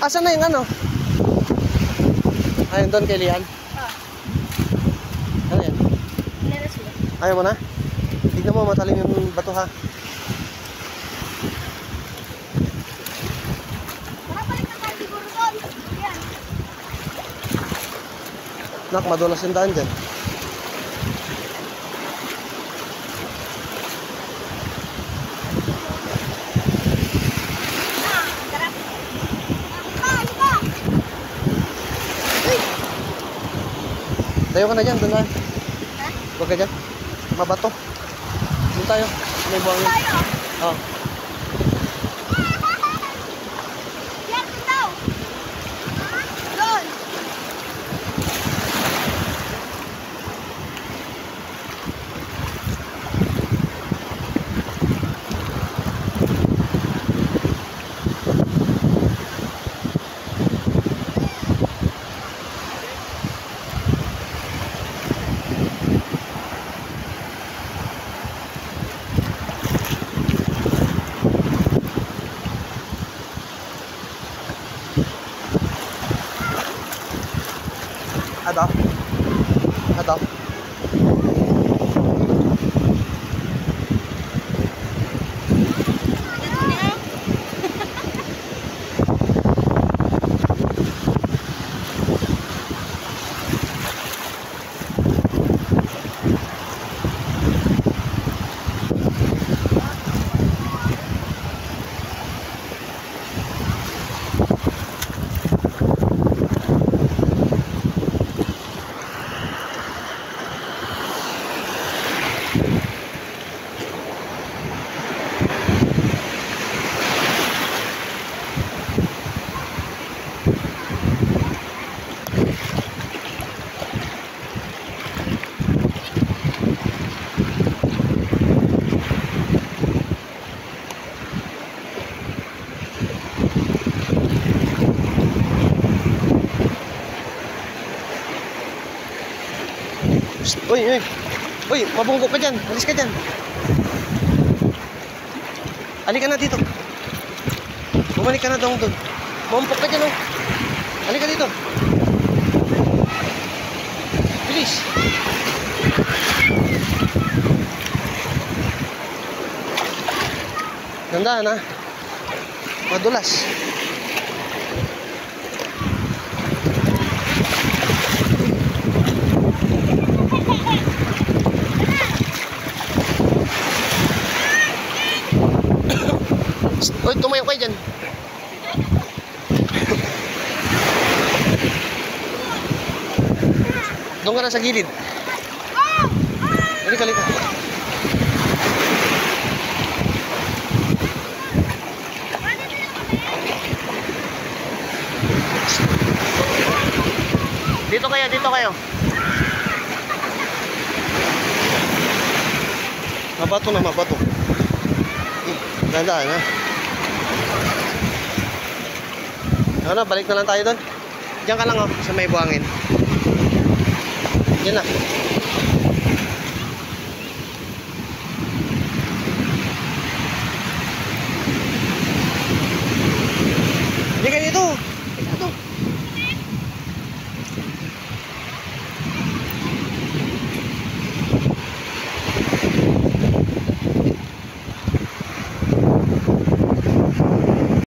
Asan na yung ano? Ayun doon kay Lian. Ano yan? Ayaw mo na? Tignan mo, matalim yung bato ha. Nakabalik na tayo siguro doon. Yan. Nak, madulas yung daan dyan. Tayo ka na dyan, doon na. Huwag ka dyan. Mabato. Doon tayo. May buhangin. Tayo? Oo. Yan, daw. Doon. Ada. Ada. Uy, uy. Uy, mabunggo ka dyan. Alis ka dyan. Halika na dito. Bumalik ka na doon doon. Mampok ka dyan, oh. Halika dito. Bilis. Ganda na. Madulas. Uy, tumayo kayo dyan. Doon ka na sa gilid. Halika, halika. Dito kayo, dito kayo. Mabato na, mabato. Ganda, ha? Ano, balik na lang tayo doon. Diyan ka lang, oh, sa may buhangin. Diyan na.